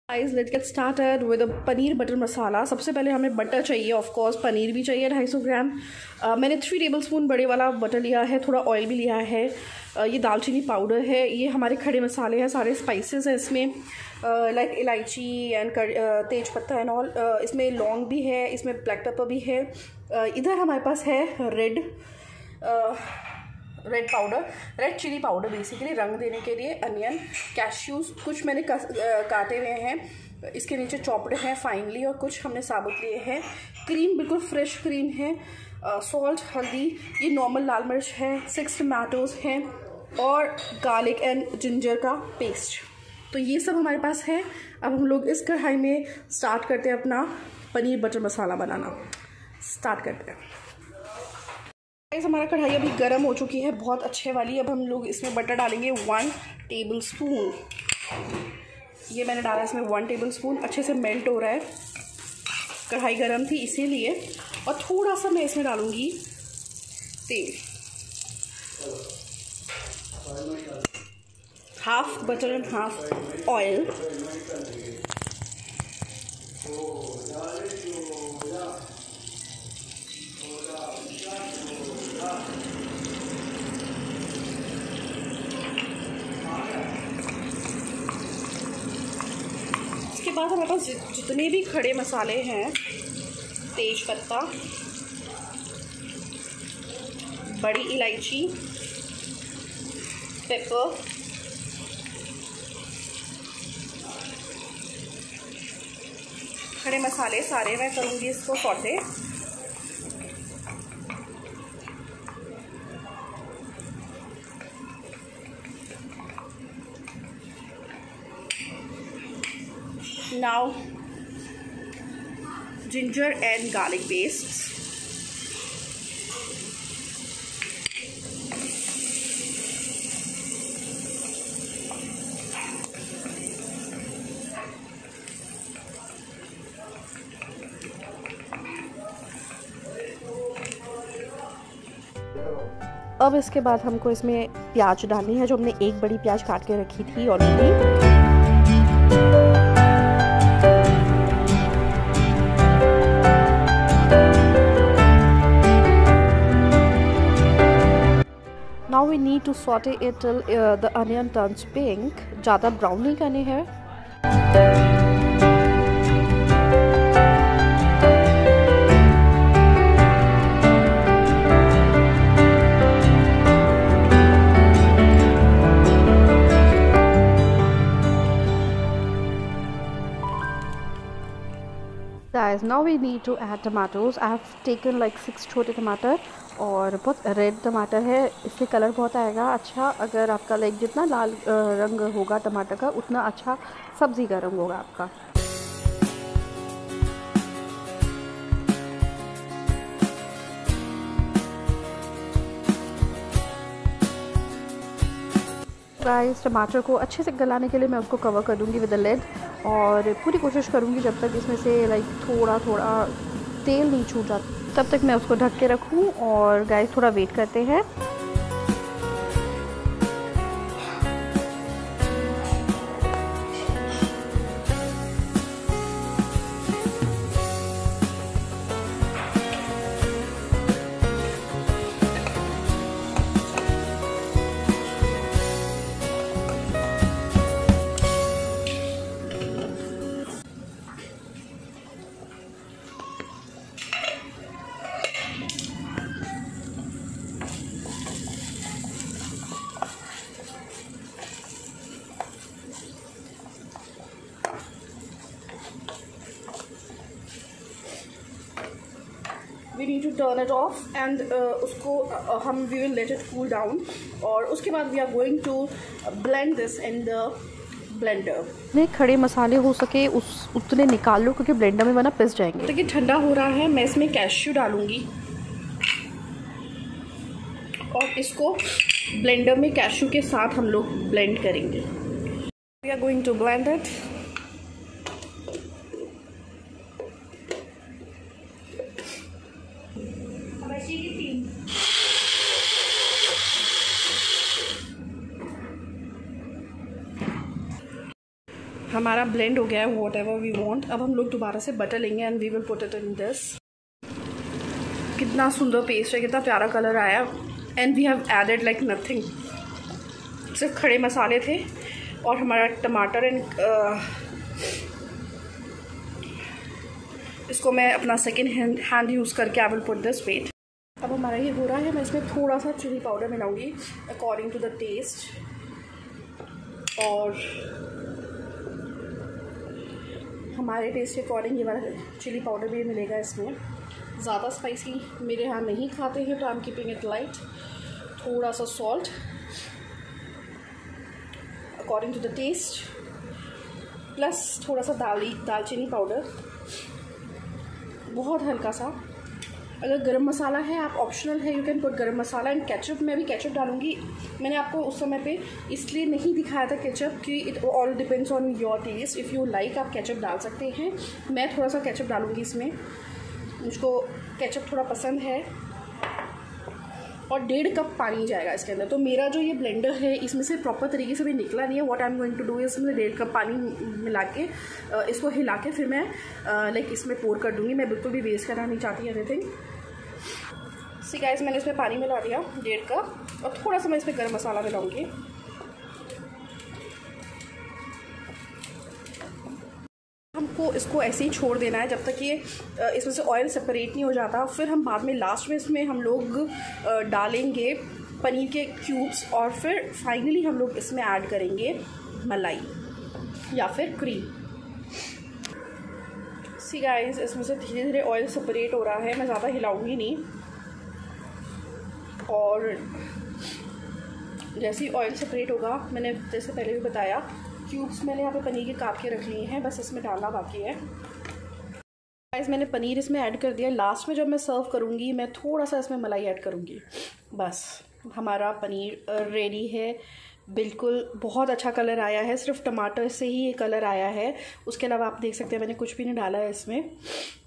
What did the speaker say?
Guys let's get started with paneer butter masala. सबसे पहले हमें बटर चाहिए, ऑफ कोर्स पनीर भी चाहिए 250 ग्राम। मैंने 3 टेबलस्पून बड़े वाला बटर लिया है, थोड़ा ऑयल भी लिया है। ये दालचीनी पाउडर है, ये हमारे खड़े मसाले हैं, सारे स्पाइसेस हैं इसमें, लाइक इलायची एंड तेज पत्ता एंड ऑल। इसमें लौंग भी है, इसमें ब्लैक पेपर भी है। इधर हमारे पास है red powder, red chilli powder, basically रंग देने के लिए। अनियन, कैश्यूज़ कुछ मैंने काटे हुए हैं, इसके नीचे चॉप्ड हैं फाइनली, और कुछ हमने साबुत लिए हैं। क्रीम बिल्कुल फ्रेश क्रीम है। सॉल्ट, हल्दी, ये नॉर्मल लाल मिर्च है, 6 टमाटोज़ हैं, और गार्लिक एंड जिंजर का पेस्ट। तो ये सब हमारे पास है। अब हम लोग इस कढ़ाई में स्टार्ट करते हैं अपना पनीर बटर मसाला बनाना। स्टार्ट करते हैं। हमारा कढ़ाई अभी गर्म हो चुकी है, बहुत अच्छे वाली। अब हम लोग इसमें बटर डालेंगे 1 टेबलस्पून। ये मैंने डाला इसमें 1 टेबलस्पून। अच्छे से मेल्ट हो रहा है, कढ़ाई गर्म थी इसीलिए। और थोड़ा सा मैं इसमें डालूँगी तेल, half butter and half oil. इसके बाद हमारे पास जितने भी खड़े मसाले हैं, तेज पत्ता, बड़ी इलायची, पेपर, खड़े मसाले सारे मैं करूँगी इसको saute. Now ginger and garlic pastes, अब इसके बाद हमको इसमें प्याज डालनी है, जो हमने एक बड़ी प्याज काट के रखी थी already. Now we need to saute it till the onion turns pink. ज़्यादा ब्राउन नहीं करने हैं। Guys, now we need to add tomatoes. I have taken like 6 छोटे टमाटर, और बहुत रेड टमाटर है, इससे कलर बहुत आएगा अच्छा। अगर आपका लाइक जितना लाल रंग होगा टमाटर का, उतना अच्छा सब्ज़ी का रंग होगा आपका। गाइस, टमाटर को अच्छे से गलाने के लिए मैं उसको कवर कर दूंगी विद द लिड, और पूरी कोशिश करूंगी जब तक इसमें से लाइक थोड़ा थोड़ा तेल नहीं छूट जाता, तब तक मैं उसको ढक के रखूं। और गाइस थोड़ा वेट करते हैं। We need to turn it off and उसको हम we will let it cool down, और उसके बाद we are going to blend this in the blender। मैं खड़े मसाले हो सके उतने निकाल लो, क्योंकि ब्लेंडर में वरना पिस जाएंगे। तो ये ठंडा हो रहा है, मैं इसमें कैश्यू डालूंगी, और इसको ब्लेंडर में कैश्यू के साथ हम लोग ब्लेंड करेंगे। We are going to blend it। हमारा ब्लेंड हो गया है वॉट एवर वी वॉन्ट। अब हम लोग दोबारा से बटर लेंगे and we will put it in this. कितना सुंदर पेस्ट है, कितना प्यारा कलर आया। And we have added like nothing, सिर्फ खड़े मसाले थे और हमारा टमाटर एंड इसको मैं अपना सेकेंड हैंड यूज़ करके I will put this weight. अब हमारा ये हो रहा है, मैं इसमें थोड़ा सा चिली पाउडर मिलाऊंगी अकॉर्डिंग टू द टेस्ट। और हमारे टेस्ट के अकॉर्डिंग ये वाला चिली पाउडर भी मिलेगा इसमें। ज़्यादा स्पाइसी मेरे यहाँ नहीं खाते हैं तो I am keeping it light. थोड़ा सा salt according to the taste, plus थोड़ा सा दालचीनी पाउडर, बहुत हल्का सा। अगर गरम मसाला है, आप ऑप्शनल है, यू कैन पुट गरम मसाला एंड केचप। मैं भी केचप डालूंगी। मैंने आपको उस समय पे इसलिए नहीं दिखाया था केचप कि it all depends on your taste. If you like आप केचप डाल सकते हैं। मैं थोड़ा सा केचप डालूंगी इसमें, मुझको केचप थोड़ा पसंद है। और 1.5 कप पानी जाएगा इसके अंदर। तो मेरा जो ये ब्लेंडर है इसमें से प्रॉपर तरीके से भी निकला नहीं है। What I am going to do इसमें 1.5 कप पानी मिला के इसको हिला के फिर मैं लाइक इसमें पोर कर दूँगी। मैं बिल्कुल भी वेस्ट करना नहीं चाहती एनीथिंग। सी गाइस, मैंने इसमें पानी मिला दिया 1.5 कप और थोड़ा सा मैं इसमें गर्म मसाला मिलाऊँगी। हमको इसको ऐसे ही छोड़ देना है जब तक ये इसमें से ऑयल सेपरेट नहीं हो जाता। फिर हम बाद में लास्ट में इसमें हम लोग डालेंगे पनीर के क्यूब्स और फिर फाइनली हम लोग इसमें ऐड करेंगे मलाई या फिर क्रीम। सी गाइस, इसमें से धीरे धीरे ऑयल सेपरेट हो रहा है। मैं ज़्यादा हिलाऊंगी नहीं। और जैसे ही ऑयल सेपरेट होगा, मैंने जैसे पहले भी बताया, क्यूब्स मैंने यहाँ पे पनीर के काट के रख लिए हैं, बस इसमें डालना बाकी है। गाइस, मैंने पनीर इसमें ऐड कर दिया। लास्ट में जब मैं सर्व करूँगी मैं थोड़ा सा इसमें मलाई ऐड करूँगी। बस हमारा पनीर रेडी है। बिल्कुल बहुत अच्छा कलर आया है, सिर्फ टमाटर से ही ये कलर आया है। उसके अलावा आप देख सकते हैं मैंने कुछ भी नहीं डाला है इसमें।